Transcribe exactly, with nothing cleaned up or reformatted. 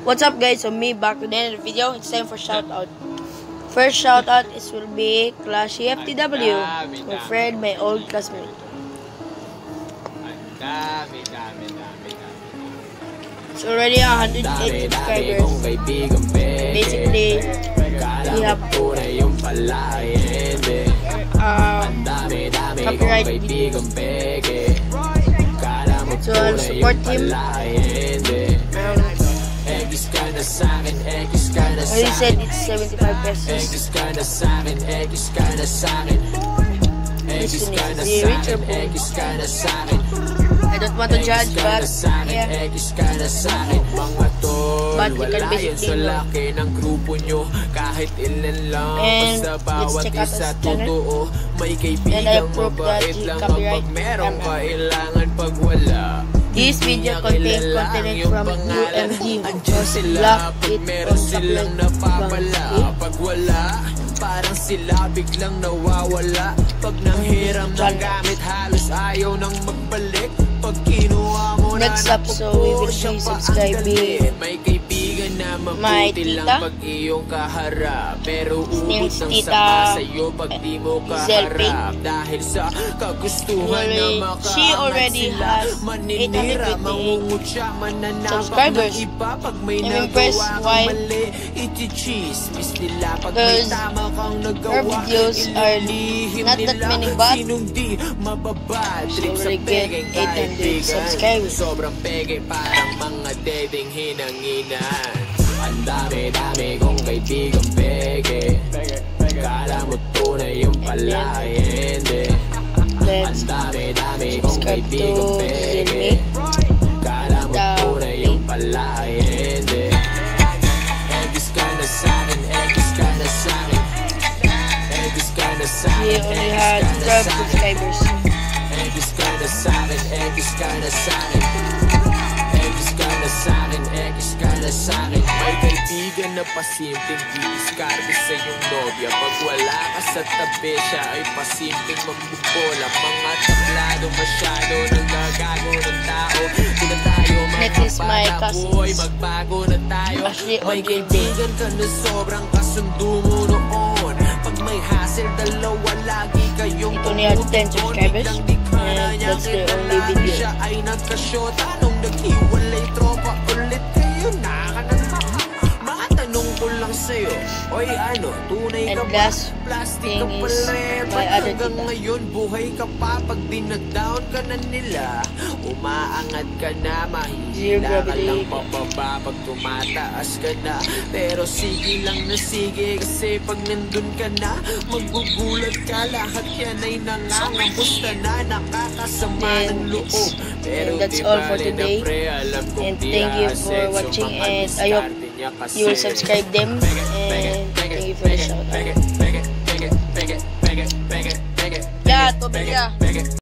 What's up guys, so me back to the end of the video. It's time for shout out. First shout out is will be Clashy F T W, my friend, my old classmate. Dami, dami, dami, dami. It's already one hundred eight subscribers. Basically, we have uh, copyright video. So I'll support him. Um, he said it's seventy-five pesos. Listen, if he rich or poor, I don't want to judge, but yeah. But you can basically know. And let's check out his channel. And I prove that he copyright. This video contains content from U M G, just block it from supplement. Parang sila biglang nawawala. Pag nanghiram ng gamit halos ayaw nang magbalik. Pag kinuha mo na next up, so we will be subscribing may kaibigan na mabuti lang pag iyong kaharap, pero ubod ng sama sa'yo pag di mo kaharap. Dahil sa kagustuhan na makaangat sila, maninira, mangungutya, mananapak ng iba. Pag may nagawa kang mali, iti-chismis nila. Pag may tama kang nagawa, ililihim nila. Sinong di mababadrik sa pegeng kaibigan. Sobrang pege parang mga dedeng hinanginan. Ang dami-dami kong kaibigang pege. Kala mo tunay yung pala ay hindi. Ang dami-dami kong kaibigang pege. Kala mo tunay yung pala ay hindi. Egis ka na sa'kin, egis ka na sa'kin. Egis ka na sa'kin. He only had twelve subscribers. Egis ka na sa'kin, egis ka na sa'kin. Egis ka na sa'kin, egis ka na sa'kin. May kaibigan na pasimpleng di-discarte sa iyong nobya. Pag wala ka sa tabi, siya ay pasimpleng mambubola. Mga tablado masyado nagagago ng tao. Di na tayo makapanabuhay, magbago na tayo. May kaibigan ka na sobrang kasundo mo noon. Pag may hassle, dalawa lagi kayong ito niya ten subscribers. And that's the only video. Siya ay nagkasyota nung naghiwalay tropa ulit kayo. Nakananma, matanong ko lang sa'yo, oy ano, tunay ka ba? Plastic ka pala eh, ba't hanggang ngayon buhay ka pa? Pag dinadown ka na nila, umaangat ka na, mahihila ka lang pababa pag tumataas ka na. Pero sige lang na sige, kasi pag nandun ka na, magugulat ka, lahat yan ay nangangamusta na, nakakasama ng loob. And that's all for today. And thank you for watching, and I hope you will subscribe them. And thank you for the shout out. Yeah, tubig ya.